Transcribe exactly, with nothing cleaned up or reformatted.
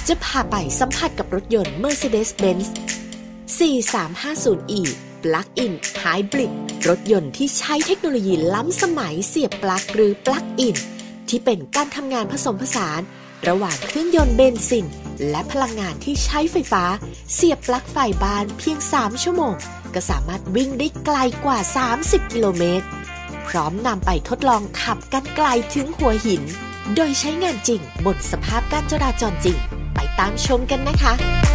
จะพาไปสัมผัสกับรถยนต์ Mercedes-Benz สี่สามห้าศูนย์ อี Plug-in Hybrid รถยนต์ที่ใช้เทคโนโลยีล้ำสมัยเสียบปลั๊กหรือ Plug-in ที่เป็นการทำงานผสมผสานระหว่างเครื่องยนต์เบนซินและพลังงานที่ใช้ไฟฟ้าเสียบปลั๊กไฟบ้านเพียงสามชั่วโมงก็สามารถวิ่งได้ไกลกว่าสามสิบกิโลเมตรพร้อมนำไปทดลองขับกันไกลถึงหัวหินโดยใช้งานจริงบนสภาพการจราจรจริงไปตามชมกันนะคะ